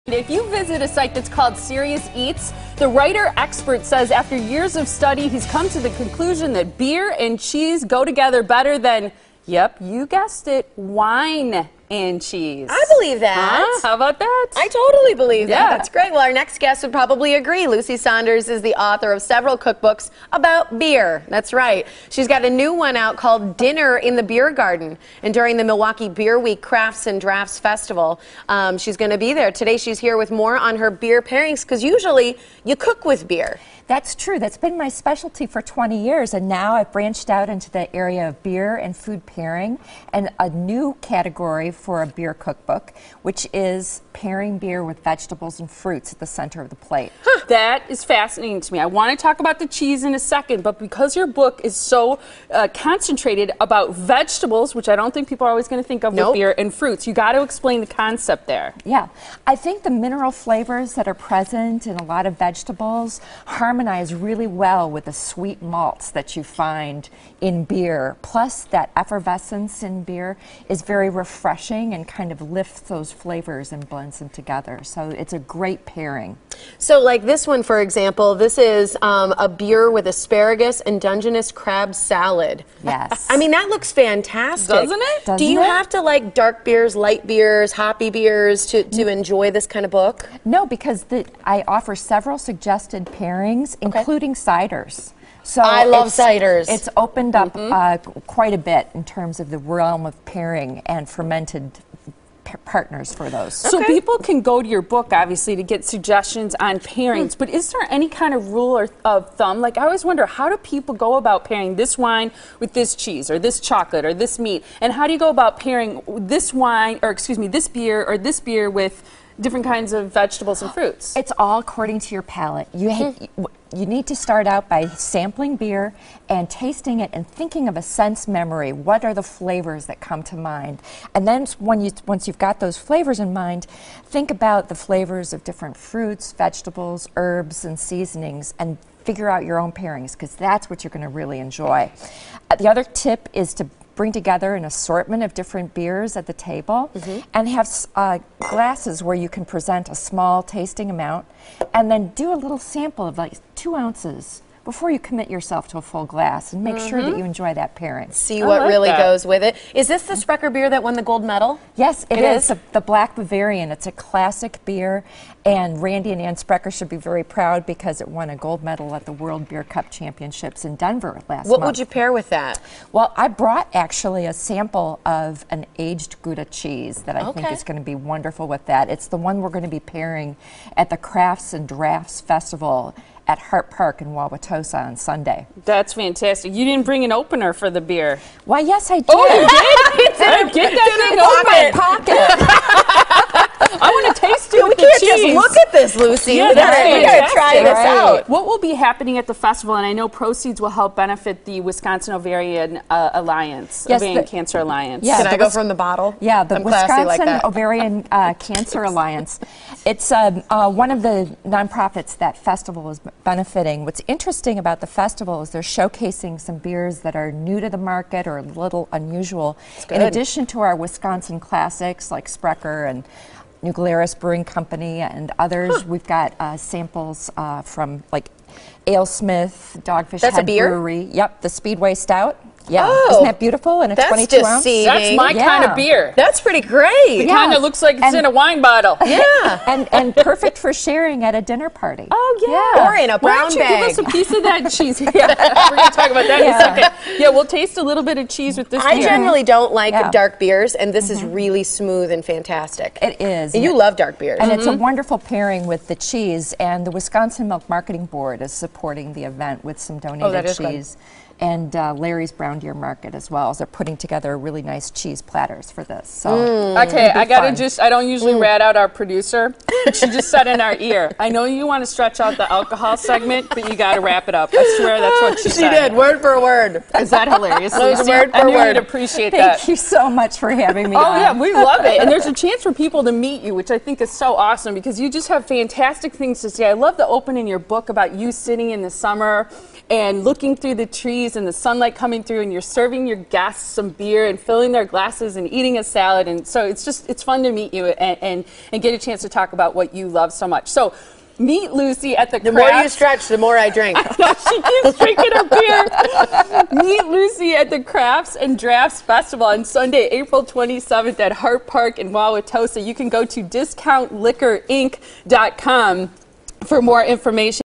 If you visit a site that's called Serious Eats, the writer expert says after years of study, he's come to the conclusion that beer and cheese go together better than, yep, you guessed it, wine and cheese. I believe that. Huh? How about that? I totally believe that. Yeah. That's great. Well, our next guest would probably agree. Lucy Saunders is the author of several cookbooks about beer. That's right. She's got a new one out called Dinner in the Beer Garden. And during the Milwaukee Beer Week Crafts and Drafts Festival, she's going to be there. Today she's here with more on her beer pairings, because usually you cook with beer. That's true. That's been my specialty for 20 years, and now I've branched out into the area of beer and food pairing and a new category for a beer cookbook, which is pairing beer with vegetables and fruits at the center of the plate. That is fascinating to me. I want to talk about the cheese in a second, but because your book is so concentrated about vegetables, which I don't think people are always going to think of with beer, and fruits, you got to explain the concept there. Yeah. I think the mineral flavors that are present in a lot of vegetables harmonize really well with the sweet malts that you find in beer. Plus, that effervescence in beer is very refreshing and kind of lifts those flavors and blends them together. So it's a great pairing. So like this one, for example, this is a beer with asparagus and Dungeness crab salad. Yes. I mean, that looks fantastic. Doesn't it? Do you have to like dark beers, light beers, hoppy beers to enjoy this kind of book? No, because I offer several suggested pairings, including ciders. So I love ciders. It's opened up quite a bit in terms of the realm of pairing and fermented partners for those. So people can go to your book, obviously, to get suggestions on pairings, but is there any kind of rule or of thumb? Like, I always wonder, how do people go about pairing this wine with this cheese or this chocolate or this meat? And how do you go about pairing this wine, or excuse me, this beer or this beer with different kinds of vegetables and fruits? It's all according to your palate. You need to start out by sampling beer and tasting it and thinking of a sense memory. What are the flavors that come to mind? And then once you've got those flavors in mind, think about the flavors of different fruits, vegetables, herbs, and seasonings, and figure out your own pairings, because that's what you're going to really enjoy. The other tip is to bring together an assortment of different beers at the table and have glasses where you can present a small tasting amount and then do a little sample of like 2 ounces before you commit yourself to a full glass, and make sure that you enjoy that pairing. See what really goes with it. Is this the Sprecher beer that won the gold medal? Yes, it is. The Black Bavarian. It's a classic beer, and Randy and Ann Sprecher should be very proud because it won a gold medal at the World Beer Cup Championships in Denver last month. What would you pair with that? Well, I brought actually a sample of an aged Gouda cheese that I think is going to be wonderful with that. It's the one we're going to be pairing at the Crafts and Drafts Festival at Hart Park in Wauwatosa on Sunday. That's fantastic. You didn't bring an opener for the beer. Why, yes, I did. Oh, you did? Get that thing open. I want to taste it with the cheese. We can't just look at this, Lucy. Yeah, we gotta try this out. What will be happening at the festival, and I know proceeds will help benefit the Wisconsin Ovarian Alliance, Ovarian Cancer Alliance. Yeah, Can I go from the bottle? Yeah, the I'm classy like Wisconsin that. Ovarian Cancer Alliance. It's one of the nonprofits that festival is benefiting. What's interesting about the festival is they're showcasing some beers that are new to the market or a little unusual. In addition to our Wisconsin classics like Sprecher and New Glarus Brewing Company and others, we've got samples from like AleSmith, Dogfish Head Brewery. Yep, the Speedway Stout. Yeah, isn't that beautiful? And a 22 ounce. That's my kind of beer. That's pretty great. It kind of looks like it's in a wine bottle. Yeah, and perfect for sharing at a dinner party. Oh yeah, or in a brown bag. Give us a piece of that cheese. Yeah, we're gonna talk about that in a second. Yeah, we'll taste a little bit of cheese with this. I generally don't like dark beers, and this is really smooth and fantastic. It is. And you love dark beers. And it's a wonderful pairing with the cheese, and the Wisconsin Milk Marketing Board is supporting the event with some donated cheese. And Larry's Brown Deer Market as well. So they're putting together really nice cheese platters for this. So okay, I don't usually rat out our producer. She just said in our ear, I know you want to stretch out the alcohol segment, but you got to wrap it up. I swear that's what she said. She did, word for word. Is that hilarious, Lucy? Word for I knew word. you'd appreciate that. Thank you so much for having me on. Oh, yeah, we love it. And there's a chance for people to meet you, which I think is so awesome because you just have fantastic things to say. I love the open in your book about you sitting in the summer and looking through the trees and the sunlight coming through, and you're serving your guests some beer and filling their glasses and eating a salad. And so it's fun to meet you and get a chance to talk about what you love so much. So meet Lucy at the The more you stretch, the more I drink. She keeps drinking her beer. Meet Lucy at the Crafts and Drafts Festival on Sunday, April 27th at Hart Park in Wauwatosa. You can go to discountliquorinc.com for more information.